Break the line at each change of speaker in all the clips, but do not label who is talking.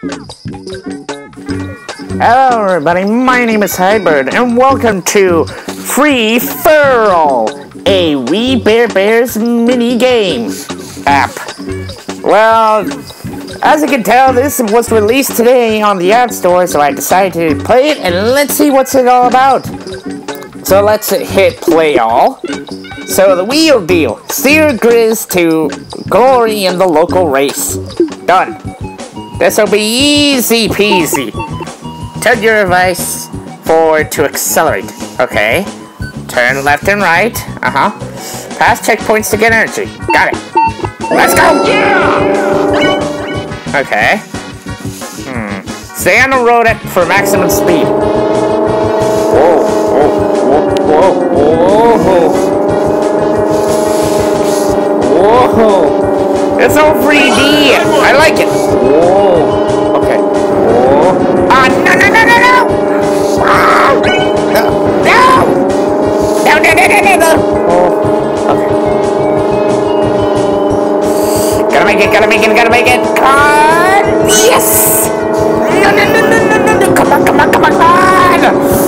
Hello everybody, my name is Hybrid, and welcome to Free For All, a We Bare Bears mini game app. Well, as you can tell, this was released today on the App Store, so I decided to play it, and let's see what's it all about. So let's hit play all. So the wheel deal, steer Grizz to glory in the local race. Done. This'll be easy peasy. Turn your device forward to accelerate. Okay. Turn left and right. Pass checkpoints to get energy. Got it. Let's go! Yeah! Okay. Stay on the road for maximum speed. Whoa, whoa, whoa, whoa, whoa. It's all 3D. I like it. Whoa. Okay. Whoa. Ah, no, no, no, no, no! Ah! No! No! No, no, no, no, no, no! Oh. Okay. Gotta make it, gotta make it, gotta make it! Come on! Yes! No, no, no, no, no, no, no! Come on, come on, come on, come on!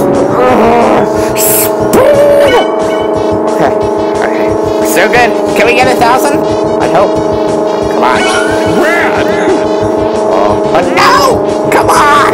Speed! Okay. Okay. So good. Can we get 1,000? I hope. Come on. Oh, no! Come on!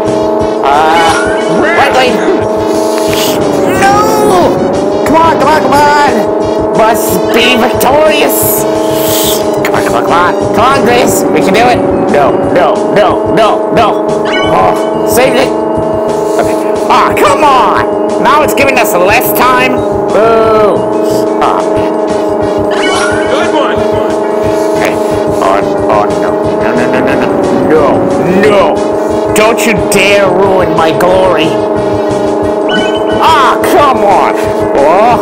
Wait. No! Come on, come on, come on! Must be victorious! Come on, come on, come on! Come on, Grace! We can do it! No, no, no, no, no! Oh, save it! Okay. Ah, come on! Now it's giving us less time? Boo! Oh, man.
Good one!
Okay. Oh, no. No, no, no, no, no. No, no! Don't you dare ruin my glory! Ah, come on! Oh!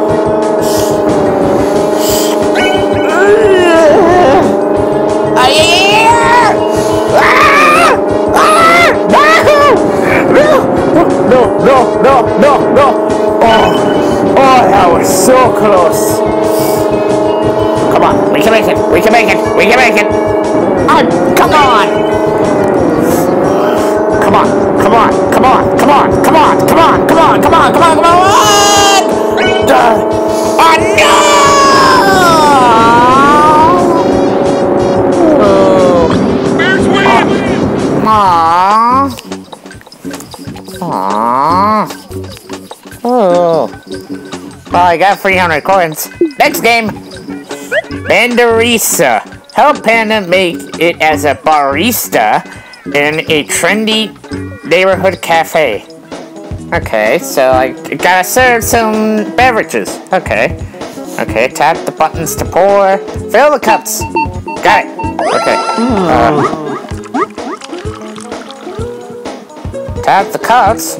No! Oh, that was so close! Come on, we can make it! We can make it! We can make it! Oh, come on! Come on, come on, come on, come on, come on, come on, come on, come on, come on, come on! Oh no!
Bears win!
Aww. Oh. Well, I got 300 coins. Next game. Banderisa. Help Panda make it as a barista in a trendy neighborhood cafe. Okay, so I gotta serve some beverages. Okay. Okay, tap the buttons to pour. Fill the cups. Got it. Okay. Tap the cups.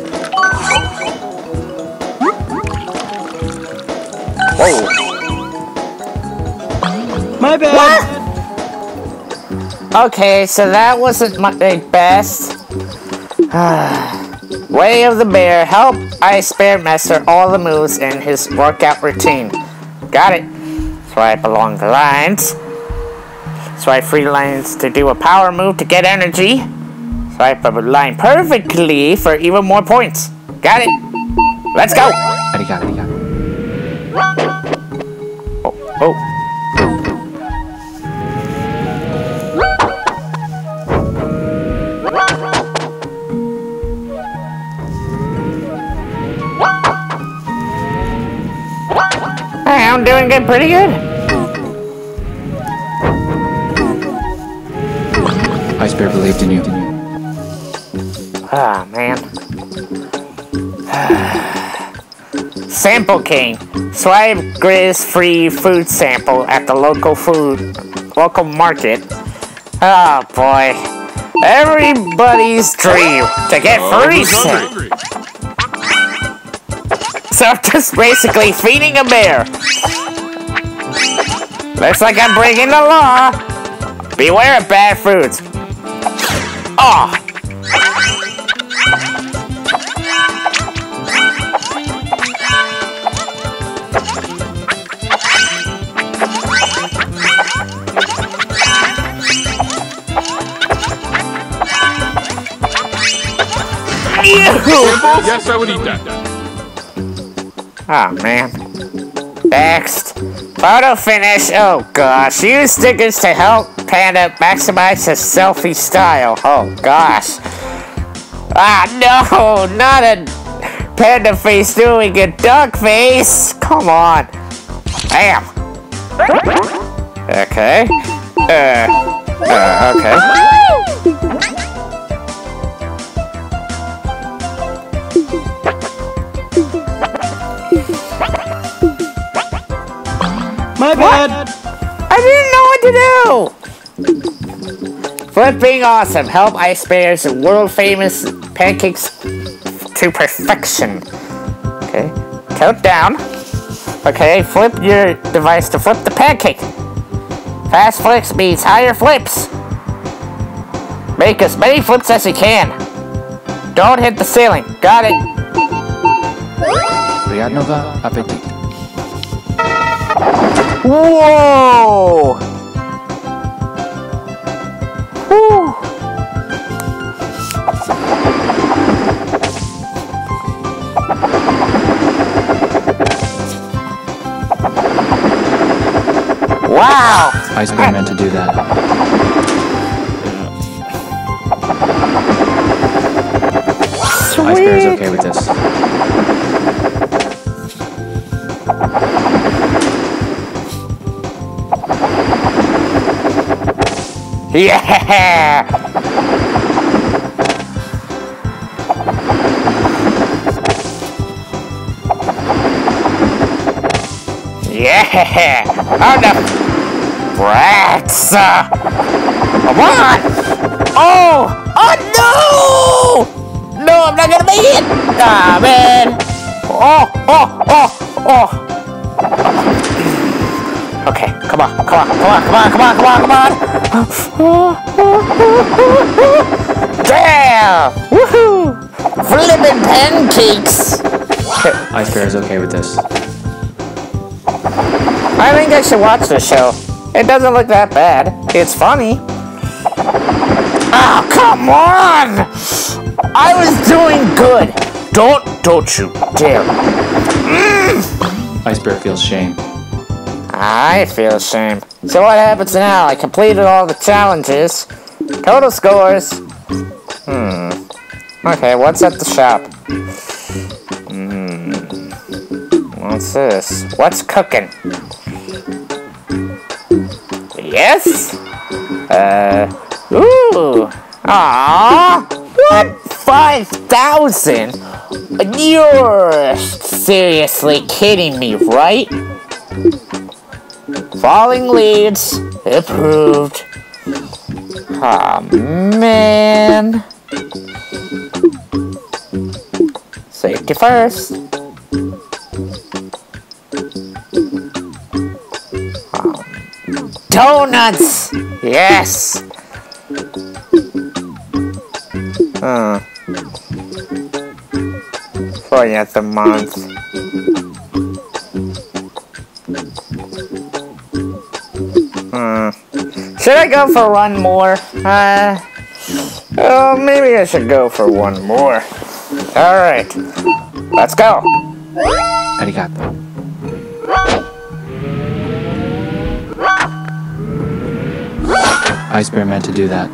Whoa.
My bad.
What? Okay, so that wasn't my best. Way of the Bear. Help Ice Bear master all the moves in his workout routine. Got it. Swipe along the lines. Swipe 3 lines to do a power move to get energy. Swipe a line perfectly for even more points. Got it. Let's go.
Arigato.
Oh. Hey, I'm doing good, pretty good.
Ice Bear believed in you.
Ah, man. Sample King. Swipe Grizz free food sample at the local market. Oh boy. Everybody's dream to get free sample. So I'm just basically feeding a bear. Looks like I'm breaking the law. Beware of bad foods. Oh.
Yes, I would eat that.
Oh, man. Next. Photo finish. Oh, gosh. Use stickers to help Panda maximize his selfie style. Oh, gosh. Ah, no. Not a panda face doing a duck face. Come on. Bam. Okay. Okay.
My bad.
I didn't know what to do. Flipping awesome. Help Ice Bear's world famous pancakes to perfection. Okay. Count down. Okay. Flip your device to flip the pancake. Fast flips means higher flips. Make as many flips as you can. Don't hit the ceiling. Got it.
Приятного аппетита.
Whoa! Whew. Wow!
Ice Bear meant to do that.
Sweet.
Ice Bear is okay with this.
Yeah! Yeah! Oh no! Rats! Come on! Oh! Oh no! No, I'm not gonna make it! Ah, man! Oh! Okay, come on! Damn! Woohoo! Flippin' pancakes!
Ice Bear is okay with this.
I think I should watch this show. It doesn't look that bad. It's funny. Oh, come on! I was doing good. Don't you dare.
Ice Bear feels shame.
I feel shame. So what happens now? I completed all the challenges. Total scores. Okay, what's at the shop? What's this? What's cooking? Yes? Ooh. Aww. What? 5,000? You're seriously kidding me, right? Falling leads. Approved. Aw, man. Safety first. Donuts! Yes! 40th a month. Should I go for one more? Oh, maybe I should go for one more. Alright. Let's go.
Arigato. Ice Bear meant to do that.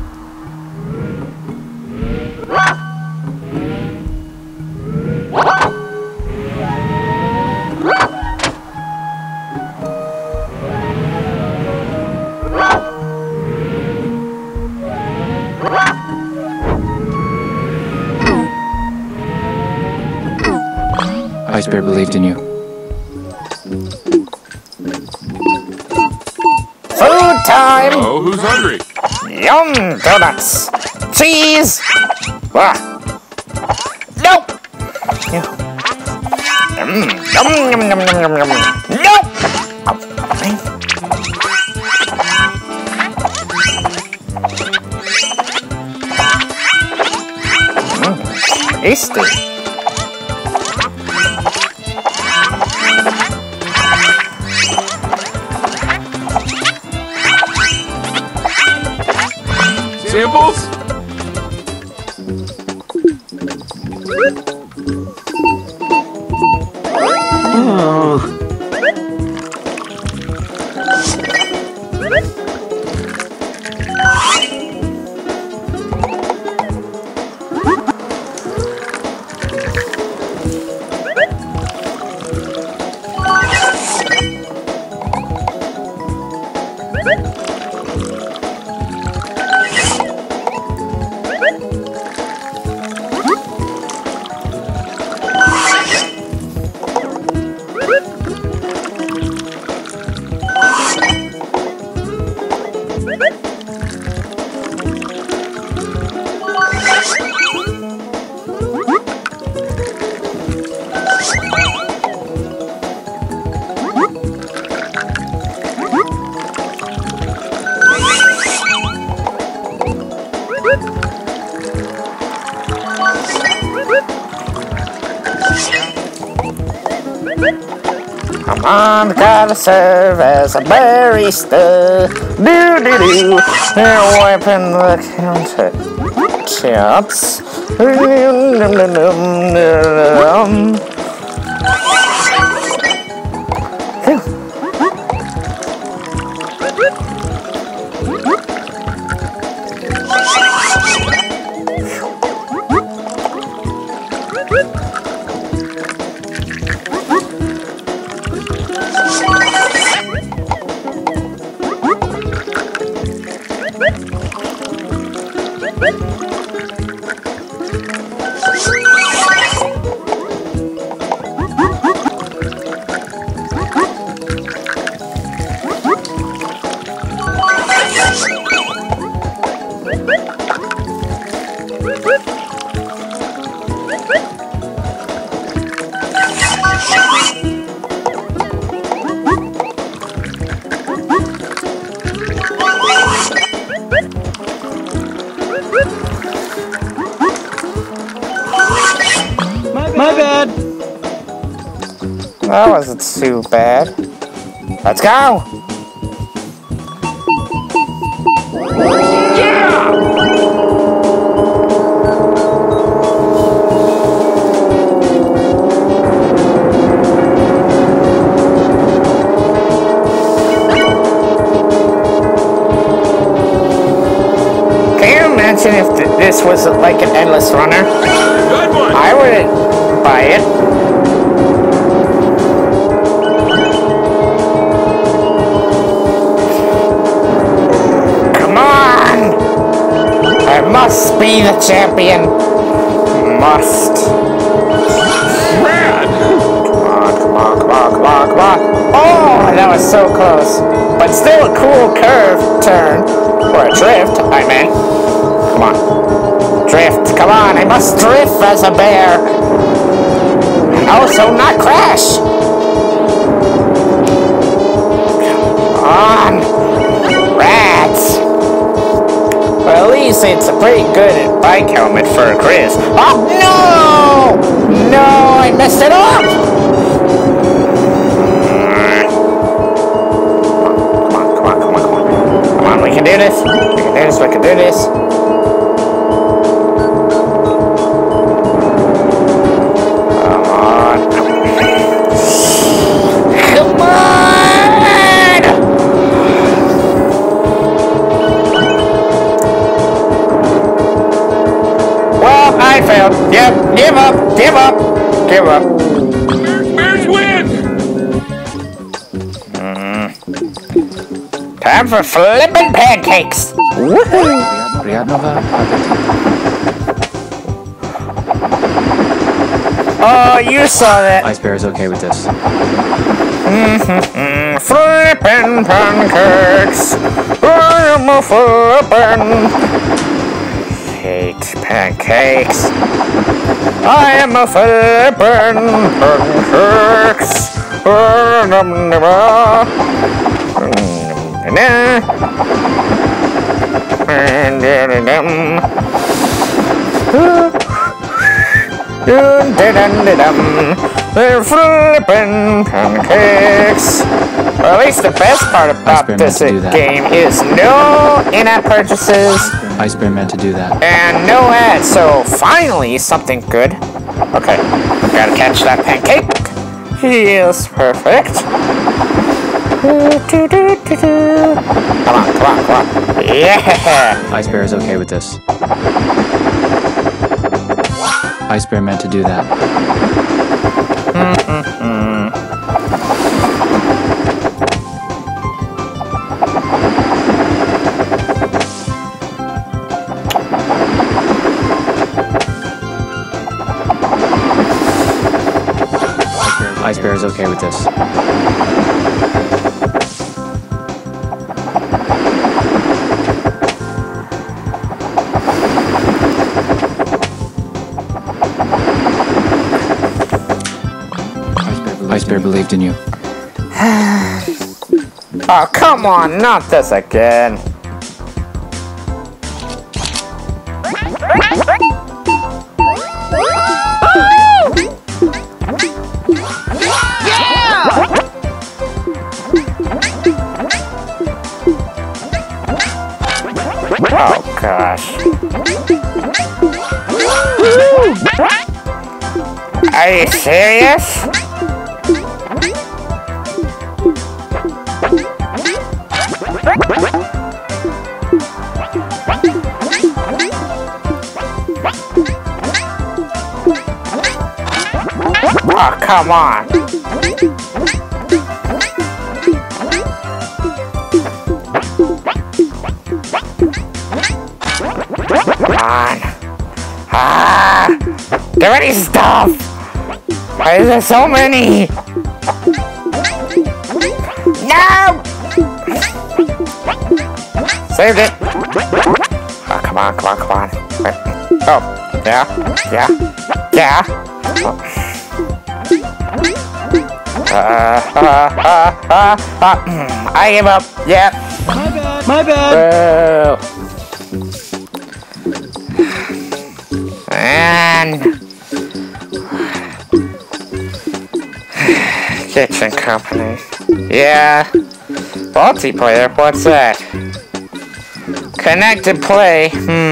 Ice Bear believed in you.
Food time!
Oh, who's hungry?
Yum! Donuts! Cheese! Ah. Nope! Yum, yum, yum, yum, yum, yum, yum. Nope! Tasty.
Samples?
Come on, gotta serve as a barista. Do-do-do. They're wiping the counter. Chops.
My bad.
That wasn't too bad. Let's go! Can you imagine if this was like an endless runner?
Good one.
I wouldn't buy it. Come on! I must be the champion. Must.
Rad.
Come on, come on, come on, come on. Oh, that was so close. But still a cool curve turn. Or a drift, I meant. Come on. Drift, come on. I must drift as a bear. And also not crash. Come on. Rats. Well, at least it's a pretty good bike helmet for Chris. Oh, no! No, I messed it up! Come on, we can do this. We can do this. Come on. Come on! Well, I failed. Yep, give up, give up, give up.
Bears win.
Time for flippin' pancakes! Woohoo! Oh, you saw that.
Ice Bear is okay with this.
Flippin' pancakes! I'm a flippin'. Hate pancakes. I am a flippin' pancakes. They're flippin' pancakes. Well, at least the best part about this game is no in-app purchases
Ice Bear meant to do that.
and no ads. So finally, something good. Okay, gotta catch that pancake. Yes, perfect. Come on, come on, come on. Yeah!
Ice Bear is okay with this. Ice Bear meant to do that. Ice Bear is okay with this. Ice Bear believed in you.
Oh, come on, not this again. Oh, gosh. Are you serious? Oh, come on. Come on. Ah! Get ready, stuff! Why is there so many? No! Saved it! Oh, come on, come on, come on. Oh, yeah, yeah, yeah. Oh. I give up. Yeah.
My bad. My bad.
And kitchen company. Yeah. Multiplayer. What's that? Connected play.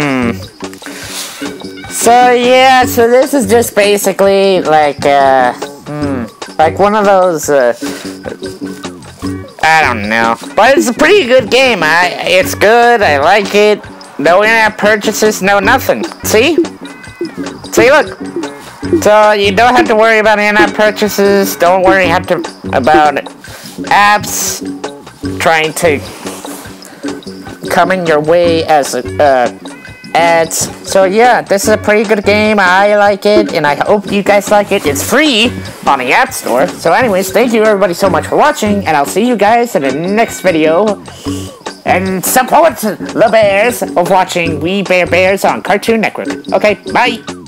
So yeah. So this is just basically like like one of those, I don't know. But it's a pretty good game. It's good. I like it. No in-app purchases, no nothing. See? See, look. So you don't have to worry about in-app purchases. Don't worry about apps trying to come in your way as ads. So yeah, this is a pretty good game. I like it, and I hope you guys like it. It's free on the App Store. So anyways, thank you everybody so much for watching, and I'll see you guys in the next video. And support the bears of watching We Bear Bears on Cartoon Network. Okay, bye!